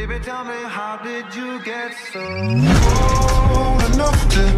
Baby, tell me, how did you get so cold enough to